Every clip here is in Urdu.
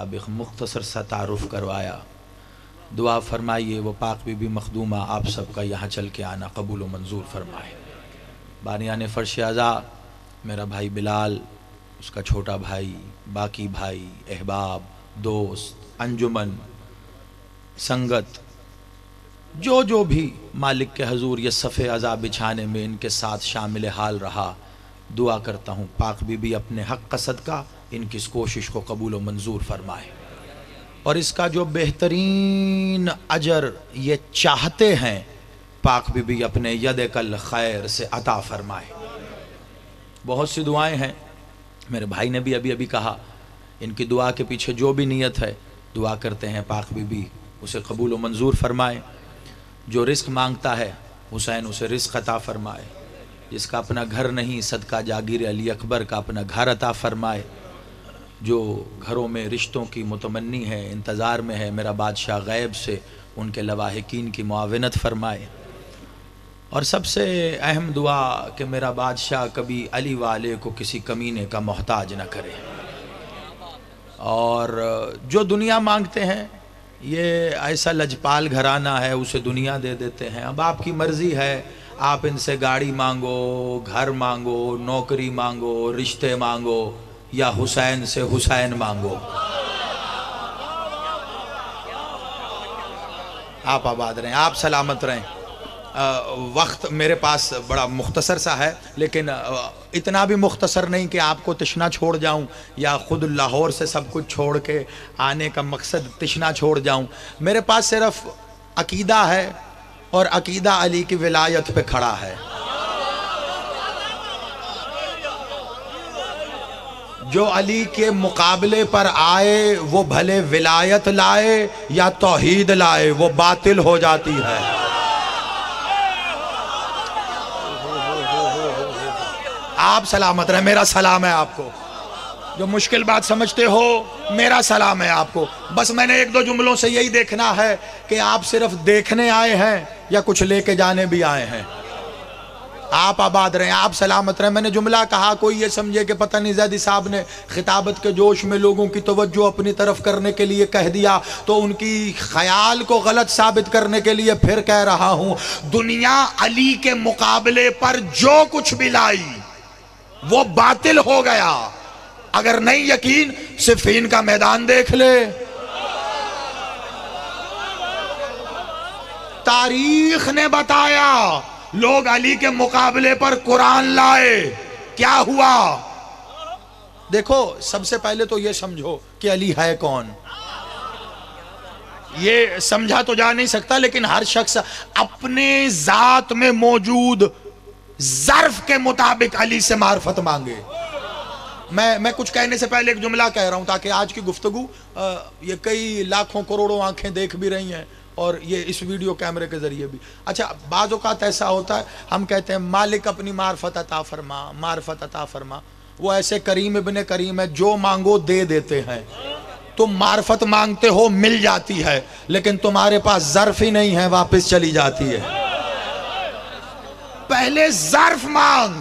اب ایک مختصر سا تعارف کروایا. دعا فرمائیے وہ پاک بی بی مخدومہ آپ سب کا یہاں چل کے آنا قبول و منظور فرمائے. بانیان فرش اعضاء میرا بھائی بلال، اس کا چھوٹا بھائی، باقی بھائی، احباب، دوست، انجمن، سنگت، جو بھی مالک کے حضور یہ صفِ عزا بچھانے میں ان کے ساتھ شامل حال رہا، دعا کرتا ہوں پاک بی بی اپنے حق کا صدقہ ان کی اس کوشش کو قبول و منظور فرمائے، اور اس کا جو بہترین اجر یہ چاہتے ہیں پاک بی بی اپنے ید کل خیر سے عطا فرمائے. بہت سی دعائیں ہیں، میرے بھائی نے بھی ابھی کہا، ان کی دعا کے پیچھے جو بھی نیت ہے دعا کرتے ہیں پاک بی بی اسے قبول و منظور فرمائے. جو رزق مانگتا ہے حسین اسے رزق عطا فرمائے، جس کا اپنا گھر نہیں صدقہ جاگیر علی اکبر کا اپنا گھر عطا فرمائے. جو گھروں میں رشتوں کی متمنی ہے، انتظار میں ہے، میرا بادشاہ غیب سے ان کے لواحقین کی معاونت فرمائے. اور سب سے اہم دعا کہ میرا بادشاہ کبھی علی والے کو کسی کمینے کا محتاج نہ کرے. اور جو دنیا مانگتے ہیں یہ ایسا لجپال گھرانہ ہے اسے دنیا دے دیتے ہیں. اب آپ کی مرضی ہے، آپ ان سے گاڑی مانگو، گھر مانگو، نوکری مانگو، رشتے مانگو، یا حسین سے حسین مانگو. آپ آباد رہیں، آپ سلامت رہیں. وقت میرے پاس بڑا مختصر سا ہے، لیکن اتنا بھی مختصر نہیں کہ آپ کو تشنا چھوڑ جاؤں یا خود لاہور سے سب کچھ چھوڑ کے آنے کا مقصد تشنا چھوڑ جاؤں. میرے پاس صرف عقیدہ ہے، اور عقیدہ علی کی ولایت پہ کھڑا ہے. جو علی کے مقابلے پر آئے وہ بھلے ولایت لائے یا توحید لائے، وہ باطل ہو جاتی ہے. آپ سلامت رہیں، میرا سلام ہے آپ کو. جو مشکل بات سمجھتے ہو میرا سلام ہے آپ کو. بس میں نے ایک دو جملوں سے یہی دیکھنا ہے کہ آپ صرف دیکھنے آئے ہیں یا کچھ لے کے جانے بھی آئے ہیں. آپ آباد رہیں، آپ سلامت رہیں. میں نے جملہ کہا کوئی یہ سمجھے کہ پتہ نہیں زیدی صاحب نے خطابت کے جوش میں لوگوں کی توجہ اپنی طرف کرنے کے لیے کہہ دیا، تو ان کی خیال کو غلط ثابت کرنے کے لیے پھر کہہ رہا ہوں. دنیا علی کے مقابلے پر جو کچھ بھی لائی وہ باطل ہو گیا. اگر نہیں یقین صفین کا میدان دیکھ لے. تاریخ نے بتایا لوگ علی کے مقابلے پر قرآن لائے، کیا ہوا؟ دیکھو سب سے پہلے تو یہ سمجھو کہ علی ہے کون. یہ سمجھا تو جا نہیں سکتا، لیکن ہر شخص اپنے ذات میں موجود ظرف کے مطابق علی سے معرفت مانگے. میں کچھ کہنے سے پہلے ایک جملہ کہہ رہا ہوں تاکہ آج کی گفتگو یہ کئی لاکھوں کروڑوں آنکھیں دیکھ بھی رہی ہیں، اور یہ اس ویڈیو کیمرے کے ذریعے بھی. اچھا بعض اوقات ایسا ہوتا ہے ہم کہتے ہیں مالک اپنی معرفت عطا فرما، معرفت عطا فرما. وہ ایسے کریم ابن کریم ہے، جو مانگو دے دیتے ہیں. تم معرفت مانگتے ہو مل جاتی ہے، لیکن تمہارے پاس ظرف ہی نہیں ہے، واپس چلی جاتی ہے. پہلے ظرف مانگ،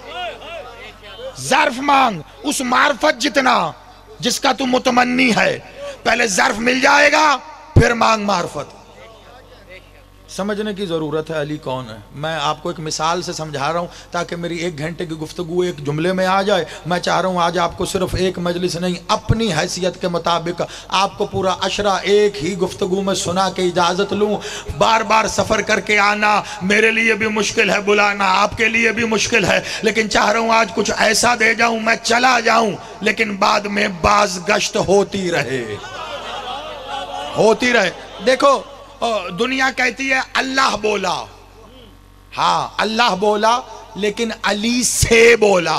ظرف مانگ. اس معرفت جتنا جس کا تم متمنی ہے، پہلے ظرف مل جائے گا پھر مانگ معرفت. سمجھنے کی ضرورت ہے علی کون ہے. میں آپ کو ایک مثال سے سمجھا رہا ہوں تاکہ میری 1 گھنٹے کی گفتگو ایک جملے میں آ جائے. میں چاہ رہا ہوں آج آپ کو صرف ایک مجلس نہیں، اپنی حیثیت کے مطابق آپ کو پورا عشرہ ایک ہی گفتگو میں سنا کے اجازت لوں. بار بار سفر کر کے آنا میرے لیے بھی مشکل ہے، بلانا آپ کے لیے بھی مشکل ہے، لیکن چاہ رہا ہوں آج کچھ ایسا دے جاؤں میں چلا جاؤں لیکن بعد میں باز گشت ہوتی رہے، ہوتی رہے. دیکھو دنیا کہتی ہے اللہ بولا، ہاں اللہ بولا، لیکن علی سے بولا.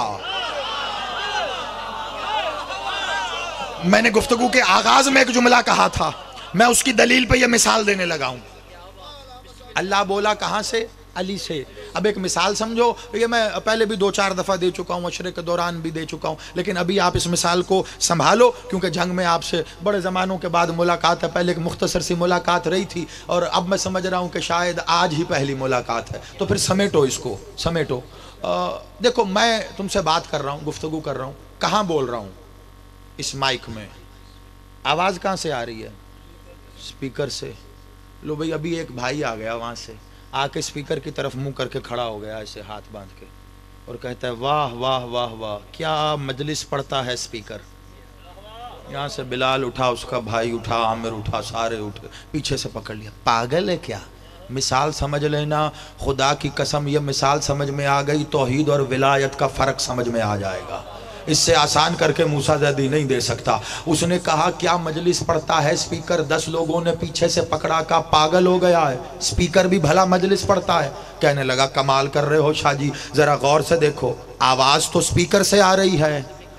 میں نے گفتگو کے آغاز میں ایک جملہ کہا تھا، میں اس کی دلیل پہ یہ مثال دینے لگا ہوں. اللہ بولا کہاں سے؟ علی سے. اب ایک مثال سمجھو، یہ میں پہلے بھی 2-4 دفعہ دے چکا ہوں، عشرے کے دوران بھی دے چکا ہوں، لیکن ابھی آپ اس مثال کو سنبھالو کیونکہ جنگ میں آپ سے بڑے زمانوں کے بعد ملاقات ہے. پہلے ایک مختصر سی ملاقات رہی تھی اور اب میں سمجھ رہا ہوں کہ شاید آج ہی پہلی ملاقات ہے، تو پھر سمیٹو اس کو، سمیٹو. دیکھو میں تم سے بات کر رہا ہوں، گفتگو کر رہا ہوں، کہاں بول رہا ہوں؟ اس مائک میں. آواز کہاں سے آ رہی ہے؟ سپیکر سے. لو بھئی ابھی ایک بھائی آ گیا وہاں سے، آ کے سپیکر کی طرف منہ کر کے کھڑا ہو گیا ایسے ہاتھ باندھ کے، اور کہتا ہے واہ واہ واہ واہ کیا مجلس پڑھتا ہے سپیکر. یہاں سے بلال اٹھا، اس کا بھائی اٹھا، عامر اٹھا، سارے اٹھے، پیچھے سے پکڑ لیا. پاگل ہے کیا؟ مثال سمجھ لینا، خدا کی قسم یہ مثال سمجھ میں آ گئی توحید اور ولایت کا فرق سمجھ میں آ جائے گا. اس سے آسان کر کے موسیٰ زیدی نہیں دے سکتا. اس نے کہا کیا مجلس پڑھتا ہے سپیکر؟ 10 لوگوں نے پیچھے سے پکڑا، کہا پاگل ہو گیا ہے، سپیکر بھی بھلا مجلس پڑھتا ہے؟ کہنے لگا کمال کر رہے ہو شاہ جی، ذرا غور سے دیکھو، آواز تو سپیکر سے آ رہی ہے.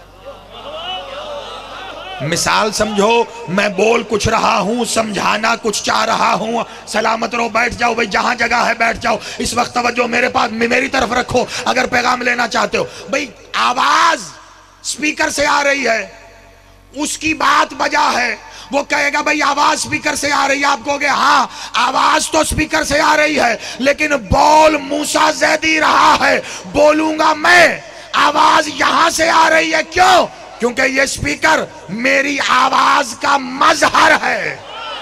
مثال سمجھو، میں بول کچھ رہا ہوں، سمجھانا کچھ چاہ رہا ہوں. سلامت رہو، بیٹھ جاؤ بھئی، جہاں جگہ ہے بیٹھ جاؤ. اس وقت توجہ میرے پاس میری طرف رکھو اگر پیغام لینا چاہتے ہو. بھئی آواز سپیکر سے آ رہی ہے، اس کی بات بجا ہے. وہ کہے گا بھئی آواز سپیکر سے آ رہی ہے، آپ کہو گے ہاں آواز تو سپیکر سے آ رہی ہے، لیکن بول موسیٰ زیدی رہا ہے، بولوں گا میں. آواز یہاں سے آ رہی ہے، کیوں؟ کیونکہ یہ سپیکر میری آواز کا مظہر ہے.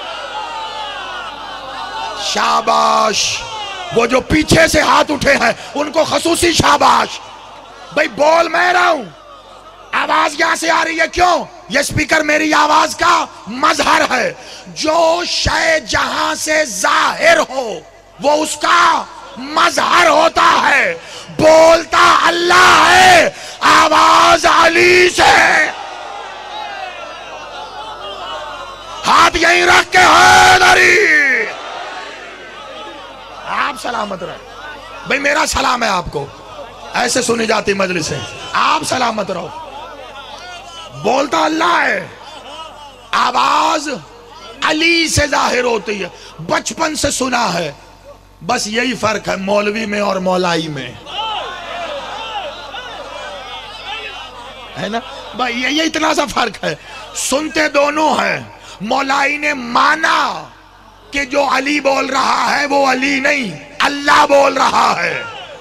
شاباش. وہ جو پیچھے سے ہاتھ اٹھے ہیں ان کو خصوصی شاباش. بھئی بول میں رہا ہوں، آواز یہاں سے آ رہی ہے، کیوں؟ یہ سپیکر میری آواز کا مظہر ہے. جو شے جہاں سے ظاہر ہو وہ اس کا مظہر ہوتا ہے. بولتا اللہ ہے، آواز علی سے. ہاتھ یہیں رکھ کے حیدری. آپ سلامت رہے. بھئی میرا سلام ہے آپ کو، ایسے سنی جاتی مجلس ہے. آپ سلامت رہو. بولتا اللہ ہے، آواز علی سے ظاہر ہوتی ہے. بچپن سے سنا ہے، بس یہی فرق ہے مولوی میں اور مولائی میں، ہے نا بھائی؟ یہ اتنا سا فرق ہے. سنتے دونوں ہیں. مولائی نے مانا کہ جو علی بول رہا ہے وہ علی نہیں، اللہ بول رہا ہے.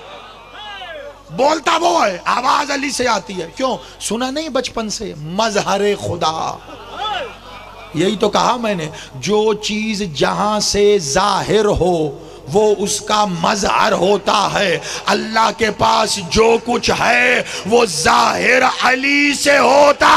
بولتا وہ ہے، آواز علی سے آتی ہے. کیوں؟ سنا نہیں بچپن سے، مظہر خدا. یہی تو کہا میں نے، جو چیز جہاں سے ظاہر ہو وہ اس کا مظہر ہوتا ہے. اللہ کے پاس جو کچھ ہے وہ ظاہر علی سے ہوتا.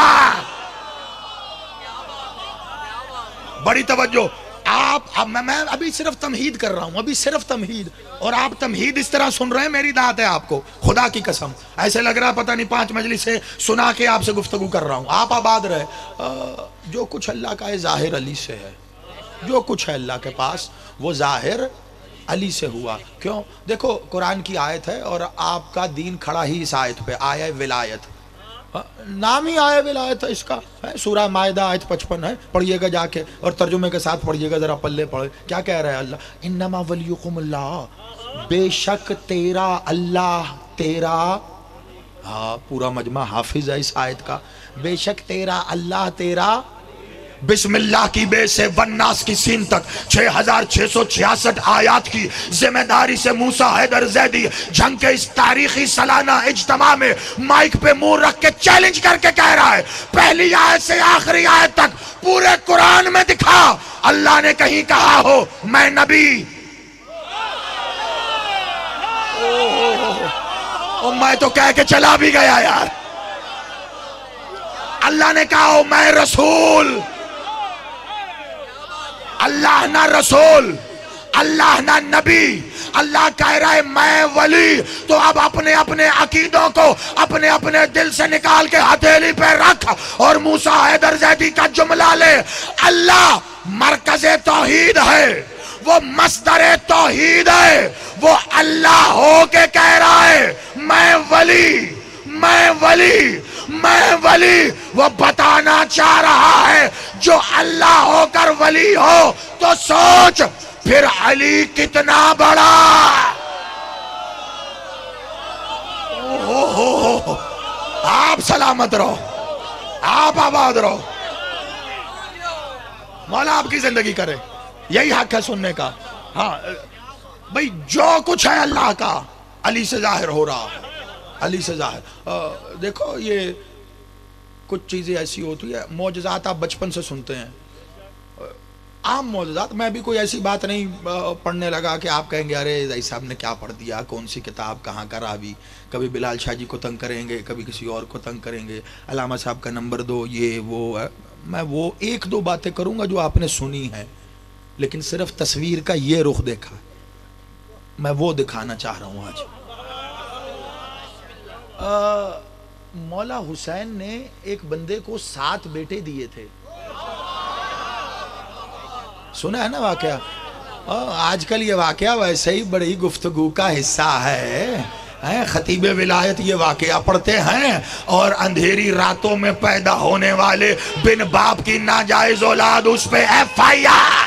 بڑی توجہ. میں ابھی صرف تمہید کر رہا ہوں، ابھی صرف تمہید، اور آپ تمہید اس طرح سن رہے ہیں، میری دعوت ہے آپ کو خدا کی قسم. ایسے لگ رہا پتہ نہیں 5 مجلس سے سنا کے آپ سے گفتگو کر رہا ہوں. آپ آباد رہے. جو کچھ اللہ کا ہے ظاہر علی سے ہے. جو کچھ ہے اللہ کے پاس وہ ظاہر علی سے ہوا. کیوں؟ دیکھو قرآن کی آیت ہے اور آپ کا دین کھڑا ہی اس آیت پہ، آیہ ولایت. نام ہی آیہ ولایت ہے اس کا. سورہ مائدہ آیت 55 ہے، پڑھئیے گا جا کے، اور ترجمے کے ساتھ پڑھئیے گا، ذرا پلے پڑھے. کیا کہہ رہا ہے اللہ؟ انما ولیکم اللہ، بے شک تیرا اللہ، تیرا، ہاں پورا مجمع حافظ ہے اس آیت کا. بے شک تیرا اللہ، تیرا. بسم اللہ کی بے سے والناس کی سین تک 6666 آیات کی ذمہ داری سے موسیٰ حیدر زیدی جنگ کے اس تاریخی سالانہ اجتماع میں مائک پہ منہ رکھ کے چیلنج کر کے کہہ رہا ہے، پہلی آیت سے آخری آیت تک پورے قرآن میں دکھا اللہ نے کہیں کہا ہو میں نبی. میں تو کہہ کے چلا بھی گیا یار. اللہ نے کہا ہو میں رسول. اللہ نہ رسول، اللہ نہ نبی. اللہ کہہ رہا ہے میں ولی. تو اب اپنے اپنے عقیدوں کو اپنے اپنے دل سے نکال کے ہتھیلی پہ رکھ اور موسیٰ حیدر زیدی کا جملہ لے. اللہ مرکز توحید ہے، وہ مصدر توحید ہے. وہ اللہ ہو کے کہہ رہا ہے میں ولی، میں ولی، میں ولی. وہ بتانا چاہ رہا ہے جو اللہ ہو کر ولی ہو تو سوچ پھر علی کتنا بڑا. آپ سلامت رہو، آپ آباد رہو. مولا آپ کی زندگی کرے. یہی حق ہے سننے کا. ہاں بھئی جو کچھ ہے اللہ کا علی سے ظاہر ہو رہا ہے، علی سے ظاہر. دیکھو یہ کچھ چیزیں ایسی ہوتی ہے، معجزات آپ بچپن سے سنتے ہیں، عام معجزات. میں بھی کوئی ایسی بات نہیں پڑھنے لگا کہ آپ کہیں گے ارے زئی صاحب نے کیا پڑھ دیا، کون سی کتاب، کہاں کا راوی. کبھی بلال شاہ جی کو تنگ کریں گے، کبھی کسی اور کو تنگ کریں گے، علامہ صاحب کا نمبر دو، یہ وہ. میں وہ ایک دو باتیں کروں گا جو آپ نے سنی ہیں، لیکن صرف تصویر کا یہ رخ دیکھا، میں وہ دکھانا چاہ رہا ہوں آج. مولا حسین نے ایک بندے کو 7 بیٹے دیے تھے. سنا ہے نا واقعہ؟ آج کل یہ واقعہ ویسے ہی بڑی گفتگو کا حصہ ہے. خطیب ولایت یہ واقعہ پڑھتے ہیں اور اندھیری راتوں میں پیدا ہونے والے بن باپ کی ناجائز اولاد اس پہ FIR.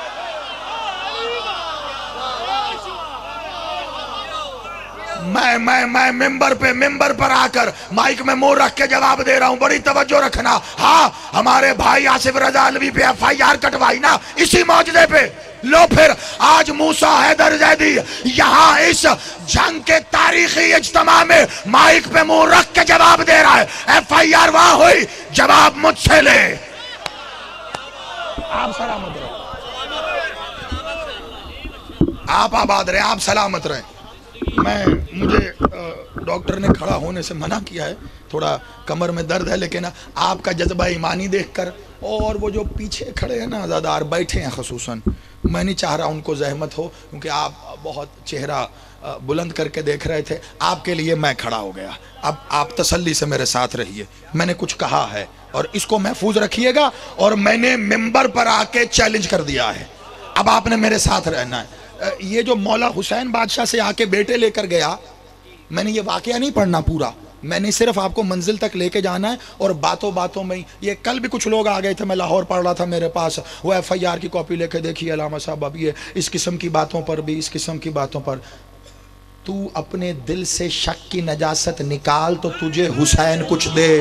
میں ممبر پر آ کر مائک میں منہ رکھ کے جواب دے رہا ہوں، بڑی توجہ رکھنا. ہاں ہمارے بھائی آصف رضا علوی پہ FIR کٹوائی نا اسی معجزے پہ. لو پھر آج موسیٰ حیدر زیدی یہاں اس جنگ کے تاریخی اجتماع میں مائک پہ منہ رکھ کے جواب دے رہا ہے. FIR وہاں ہوئی، جواب مجھ سے لے. آپ سلامت رہیں، آپ آباد رہیں، آپ سلامت رہیں. مجھے ڈاکٹر نے کھڑا ہونے سے منع کیا ہے، تھوڑا کمر میں درد ہے، لیکن آپ کا جذبہ ایمانی دیکھ کر اور وہ جو پیچھے کھڑے ہیں نا عزادار بیٹھے ہیں خصوصاً، میں نہیں چاہ رہا ان کو زحمت ہو، کیونکہ آپ بہت چہرہ بلند کر کے دیکھ رہے تھے. آپ کے لیے میں کھڑا ہو گیا. اب آپ تسلی سے میرے ساتھ رہیے. میں نے کچھ کہا ہے اور اس کو محفوظ رکھیے گا، اور میں نے ممبر پر آ کے چیلنج کر دیا ہے. اب آپ نے میرے ساتھ رہنا ہے. یہ جو مولا حسین بادشاہ سے آ کے بیٹے لے کر گیا، میں نے یہ واقعہ نہیں پڑھنا پورا، میں نے صرف آپ کو منزل تک لے کے جانا ہے. اور باتوں باتوں میں یہ کل بھی کچھ لوگ آ گئے تھے، میں لاہور پڑھ رہا تھا، میرے پاس وہ FIR کی کاپی لے کے دیکھیے علامہ صاحب، اب یہ اس قسم کی باتوں پر بھی، اس قسم کی باتوں پر. تو اپنے دل سے شک کی نجاست نکال تو تجھے حسین کچھ دے.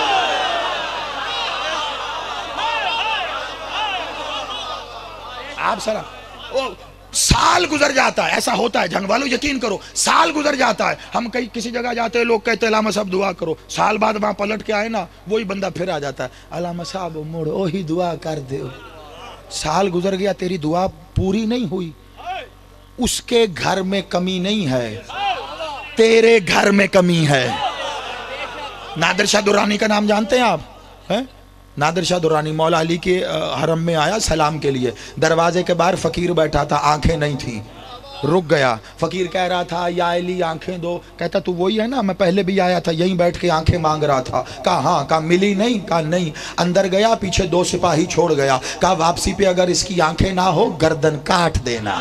آپ سلام. سال گزر جاتا ہے، ایسا ہوتا ہے جنگ والوں، یقین کرو، سال گزر جاتا ہے. ہم کسی جگہ جاتے ہیں، لوگ کہتے ہیں علامہ صاحب دعا کرو، سال بعد وہاں پلٹ کے آئے نا وہی بندہ پھر آ جاتا ہے، علامہ صاحب مڑو ہی دعا کر دے. سال گزر گیا، تیری دعا پوری نہیں ہوئی. اس کے گھر میں کمی نہیں ہے، تیرے گھر میں کمی ہے. نادر شاہ درانی کا نام جانتے ہیں آپ؟ نادر شاہ درانی مولا علی کے حرم میں آیا سلام کے لیے. دروازے کے باہر فقیر بیٹھا تھا، آنکھیں نہیں تھیں، رک گیا. فقیر کہہ رہا تھا یا علی آنکھیں دو. کہتا تو وہی ہے نا، میں پہلے بھی آیا تھا، یہیں بیٹھ کے آنکھیں مانگ رہا تھا. کہا ہاں. کہا ملی نہیں؟ کہا نہیں. اندر گیا، پیچھے 2 سپاہی چھوڑ گیا. کہا واپسی پہ اگر اس کی آنکھیں نہ ہو گردن کاٹ دینا.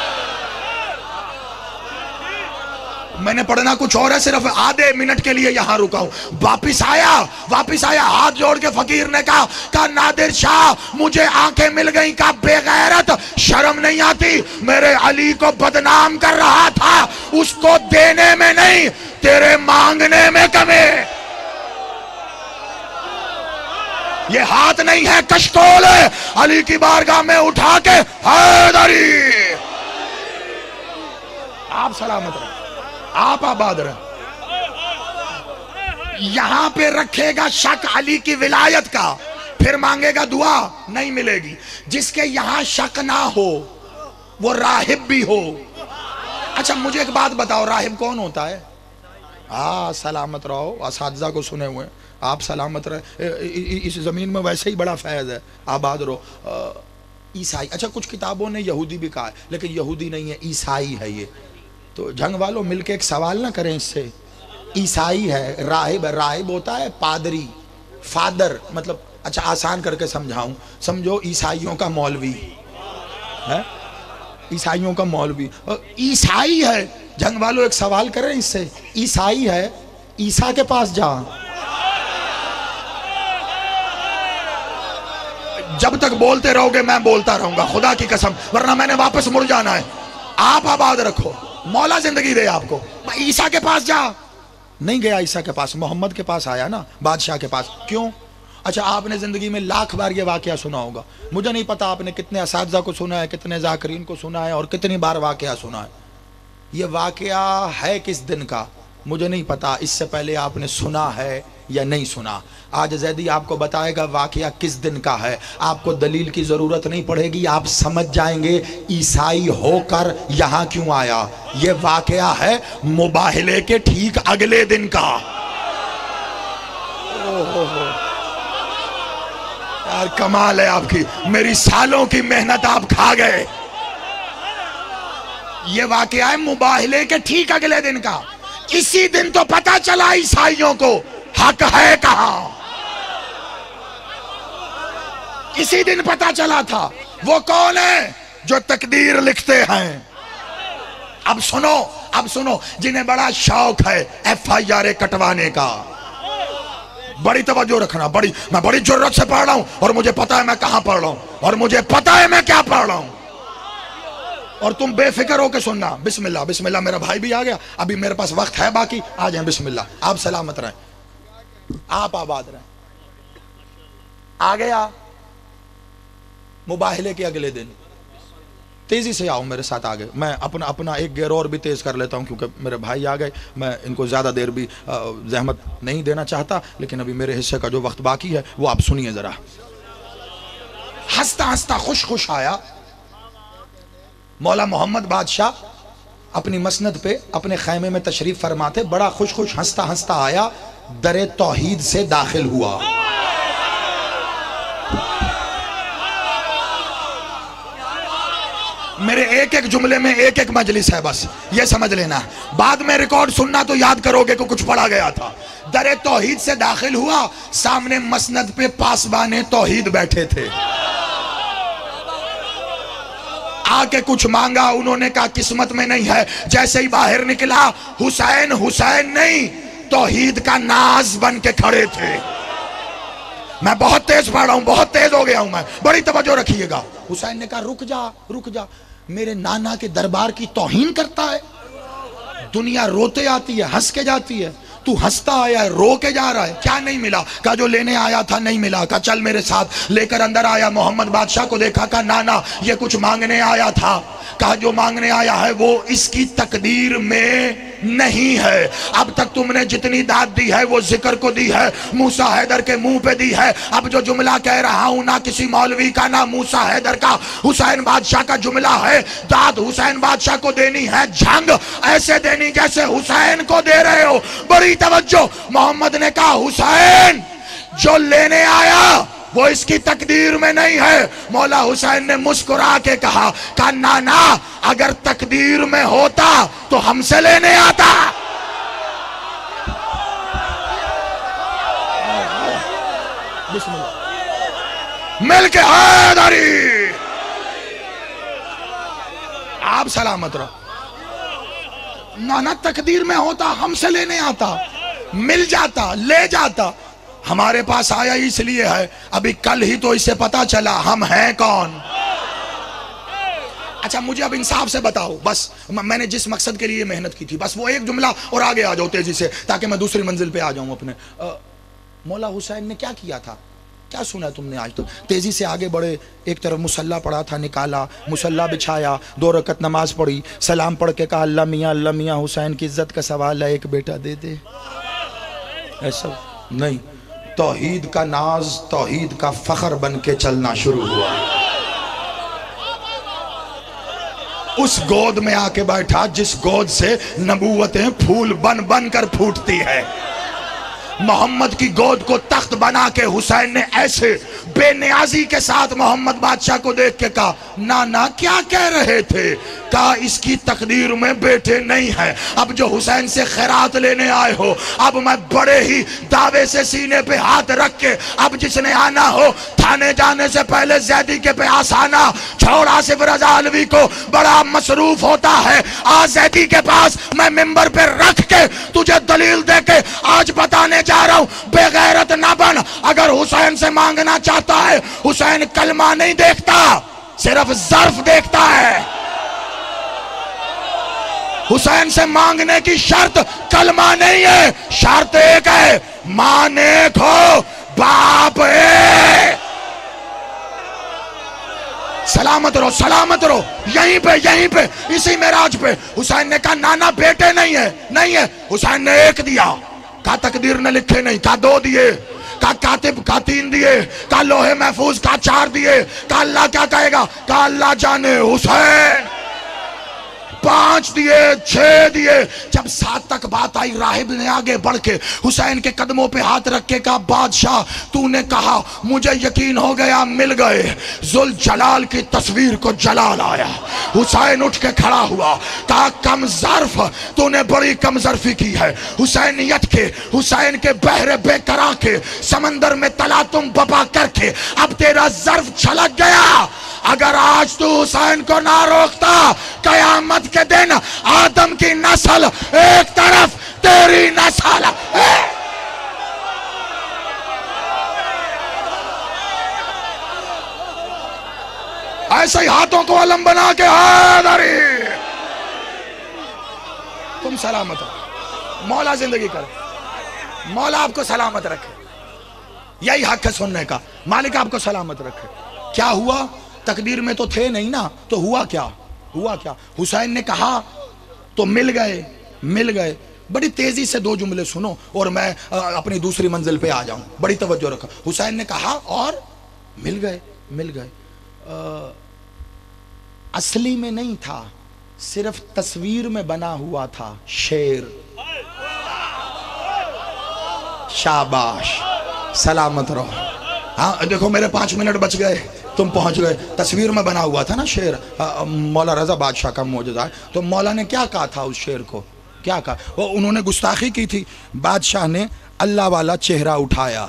میں نے پڑھنا کچھ اور ہے، صرف آدھے منٹ کے لیے یہاں رکا ہوں. واپس آیا ہاتھ جوڑ کے فقیر نے کہا نادر شاہ مجھے آنکھیں مل گئیں. کہا بے غیرت، شرم نہیں آتی؟ میرے علی کو بدنام کر رہا تھا، اس کو دینے میں نہیں تیرے مانگنے میں کمی. یہ ہاتھ نہیں ہے، کشکول ہے. علی کی بارگاہ میں اٹھا کے حیدری. آپ سلامت رہیں، آپ آباد رہیں. یہاں پہ رکھے گا شک علی کی ولایت کا، پھر مانگے گا دعا نہیں ملے گی. جس کے یہاں شک نہ ہو وہ راہب بھی ہو. اچھا مجھے ایک بات بتاؤ، راہب کون ہوتا ہے؟ سلامت رہو، اساتذہ کو سنے ہوئے آپ سلامت رہے. اس زمین میں ویسے ہی بڑا فیض ہے، آباد رہو. عیسائی، اچھا کچھ کتابوں نے یہودی بھی کہا ہے، لیکن یہودی نہیں ہے، عیسائی ہے یہ. تو جنگ والوں مل کے ایک سوال نہ کریں اس سے. عیسائی ہے، راہب ہے. راہب ہوتا ہے پادری، فادر، مطلب اچھا آسان کر کے سمجھاؤں، سمجھو عیسائیوں کا مولوی ہے، عیسائیوں کا مولوی. عیسائی ہے. جنگ والوں ایک سوال کریں اس سے، عیسائی ہے، عیسیٰ کے پاس جا. جب تک بولتے رہو گے میں بولتا رہوں گا خدا کی قسم، ورنہ میں نے واپس مڑ جانا ہے. آپ آباد رکھو، مولا زندگی دے آپ کو. عیسیٰ کے پاس جا. نہیں گیا عیسیٰ کے پاس، محمد کے پاس آیا نا، بادشاہ کے پاس. کیوں؟ اچھا آپ نے زندگی میں لاکھ بار یہ واقعہ سنا ہوگا، مجھے نہیں پتا آپ نے کتنے اساتذہ کو سنا ہے، کتنے ذاکرین کو سنا ہے، اور کتنی بار واقعہ سنا ہے. یہ واقعہ ہے کس دن کا؟ مجھے نہیں پتا اس سے پہلے آپ نے سنا ہے یا نہیں سنا. آج زیدی آپ کو بتائے گا واقعہ کس دن کا ہے. آپ کو دلیل کی ضرورت نہیں پڑے گی, آپ سمجھ جائیں گے عیسائی ہو کر یہاں کیوں آیا. یہ واقعہ ہے مباہلے کے ٹھیک اگلے دن کا. یار کمال ہے آپ کی, میری سالوں کی محنت آپ کھا گئے. یہ واقعہ ہے مباہلے کے ٹھیک اگلے دن کا. اسی دن تو پتا چلا عیسائیوں کو حق ہے کہاں. اسی دن پتا چلا تھا. وہ کون ہے جو تقدیر لکھتے ہیں. اب سنو جنہیں بڑا شوق ہے FIR کٹوانے کا, بڑی توجہ رکھنا. میں بڑی جرت سے پڑھ رہا ہوں اور مجھے پتا ہے میں کہاں پڑھ رہا ہوں اور مجھے پتا ہے میں کیا پڑھ رہا ہوں. اور تم بے فکر ہو کے سننا. بسم اللہ بسم اللہ. میرا بھائی بھی آ گیا, ابھی میرے پاس وقت ہے باقی. آ جائیں بسم اللہ. آپ سلامت رہیں, آپ آباد رہیں. آ گیا مباہلے کے اگلے دن. تیزی سے آؤ میرے ساتھ آگے. میں اپنا ایک گیئر اور بھی تیز کر لیتا ہوں کیونکہ میرے بھائی آ گئے. میں ان کو زیادہ دیر بھی زحمت نہیں دینا چاہتا, لیکن ابھی میرے حصے کا جو وقت باقی ہے وہ آپ سنیے ذرا. ہنستا ہنستا خوش آیا مولا محمد بادشاہ اپنی مسند پہ اپنے خیمے میں تشریف فرماتے. بڑا خوش ہنستا آیا, در توحید سے داخل ہوا. میرے ایک جملے میں ایک مجلس ہے, بس یہ سمجھ لینا. بعد میں ریکارڈ سننا تو یاد کرو گے کہ کچھ پڑھا گیا تھا. در توحید سے داخل ہوا, سامنے مسند پہ پاسبان توحید بیٹھے تھے. آ کے کچھ مانگا, انہوں نے کہا قسمت میں نہیں ہے. جیسے ہی باہر نکلا, حسین نہیں توحید کا ناز بن کے کھڑے تھے. میں بہت تیز پڑھ رہا ہوں, بہت تیز ہو گیا ہوں میں, بڑی توجہ رکھیے گا. حسین نے کہا رک جا, میرے نانا کے دربار کی توہین کرتا ہے. دنیا روتے آتی ہے, ہنس کے جاتی ہے, تو ہنستا آیا ہے, رو کے جا رہا ہے. کیا نہیں ملا؟ کہا جو لینے آیا تھا نہیں ملا. کہا چل میرے ساتھ. لے کر اندر آیا, محمد بادشاہ کو دیکھا, کہا نانا یہ کچھ مانگنے آیا تھا. کہا جو مانگنے آیا ہے وہ اس کی تقدیر میں نہیں ہے. اب تک تم نے جتنی داد دی ہے وہ ذکر کو دی ہے, موسیٰ حیدر کے منہ پہ دی ہے. اب جو جملہ کہہ رہا ہوں نہ کسی مولوی کا نہ موسیٰ حیدر کا, حسین بادشاہ کا جملہ ہے. داد حسین بادشاہ کو دینی ہے, جھنگ ایسے دینی جیسے حسین کو دے رہے ہو. بڑی توجہ. محمد نے کہا حسین جو لینے آیا وہ اس کی تقدیر میں نہیں ہے. مولا حسین نے مسکرا کے کہا نانا اگر تقدیر میں ہوتا تو ہم سے لینے آتا. بسم اللہ. مل کے حیدری. آپ سلامت رہو. نانا تقدیر میں ہوتا ہم سے لینے آتا, مل جاتا, لے جاتا. ہمارے پاس آیا اس لیے ہے, ابھی کل ہی تو اسے پتا چلا ہم ہیں کون. اچھا مجھے اب انصاف سے بتاؤ, بس میں نے جس مقصد کے لیے محنت کی تھی بس وہ ایک جملہ اور آگے آ جاؤ تیزی سے تاکہ میں دوسری منزل پہ آ جاؤں اپنے. مولا حسین نے کیا کیا تھا, کیا سنا تم نے آج تک؟ تیزی سے آگے بڑھے. ایک طرف مصلی پڑھا تھا, نکالا, مصلی بچھایا, 2 رکعت نماز پڑھی, سلام پڑھ کے کہا اللہ میاں حسین کی عزت کا سوال ہے, ایک بیٹا دے دے. ایسا نہیں, توحید کا ناز, توحید کا فخر بن کے چلنا شروع ہوا. اس گود میں آ کے بیٹھا جس گود سے نبوتیں پھول بن بن کر پھوٹتی ہے. محمد کی گود کو تخت بنا کے حسین نے ایسے بے نیازی کے ساتھ محمد بادشاہ کو دیکھ کے کہا نانا کیا کہہ رہے تھے؟ کہا اس کی تقدیر میں بیٹے نہیں ہے. اب جو حسین سے خیرات لینے آئے ہو, اب میں بڑے ہی دعوے سے سینے پہ ہاتھ رکھ کے, اب جس نے آنا ہو تھانے جانے سے پہلے زیدی کے پیاس آنا. چھوڑ آصف رضا علوی کو, بڑا مصروف ہوتا ہے. آ زیدی کے پاس, میں ممبر پہ رکھ کے تجھے دلیل دے کے آج بتانے جا رہا ہوں. بے غیرت نہ بن. اگر حسین سے مانگنا چاہتا ہے, حسین کلمہ نہیں دیکھتا, صرف ظرف دیکھتا ہے. حسین سے مانگنے کی شرط کلمہ نہیں ہے, شرط ایک ہے, ماں نیک ہو, باپ ہے. سلامت رہو سلامت رہو. یہیں پہ اسی معراج پہ حسین نے کہا نانا بیٹے نہیں ہے. حسین نے ایک دیا، کہا تقدیر نے لکھے نہیں، کہا دو دیے، کہا کاتب کہا تین دیے، کہا لوہے محفوظ کہا چار دیے، کہا اللہ کیا کہے گا، کہا اللہ جانے. حسین 5 دیے 6 دیے. جب 7 تک بات آئی راہب نے آگے بڑھ کے حسین کے قدموں پہ ہاتھ رکھ کے کہا بادشاہ تو نے کہا مجھے یقین ہو گیا مل گئے. ذوالجلال کی تصویر کو جلال آیا. حسین اٹھ کے کھڑا ہوا، کہا کم ظرف تو نے بڑی کم ظرفی کی ہے. حسینیت کے، حسین کے بحر بے کرا کے، سمندر میں تلاطم بپا کر کے اب تیرا ظرف چھلک گیا. اگر آج تو حسین کو نہ روکتا قیامت کے دن آدم کی نسل ایک طرف تیری نسل ایسے ہی ہاتھوں کو علم بنا کے حیدری. تم سلامت رہو، مولا زندگی کرے، مولا آپ کو سلامت رکھے. یہی حق ہے سننے کا، مالک آپ کو سلامت رکھے. کیا ہوا؟ تقدیر میں تو تھے نہیں نا، تو ہوا کیا؟ حسین نے کہا تو مل گئے. بڑی تیزی سے 2 جملے سنو اور میں اپنی دوسری منزل پہ آ جاؤں. بڑی توجہ رکھا. حسین نے کہا اور مل گئے. اصلی میں نہیں تھا، صرف تصویر میں بنا ہوا تھا شیر. شاباش، سلامت رہو. ہاں دیکھو میرے 5 منٹ بچ گئے، تم پہنچ گئے. تصویر میں بنا ہوا تھا نا شیر. مولا رضا بادشاہ کا معجزہ ہے. تو مولا نے کیا کہا تھا اس شیر کو؟ کیا کہا؟ وہ انہوں نے گستاخی کی تھی. بادشاہ نے اللہ والا چہرہ اٹھایا،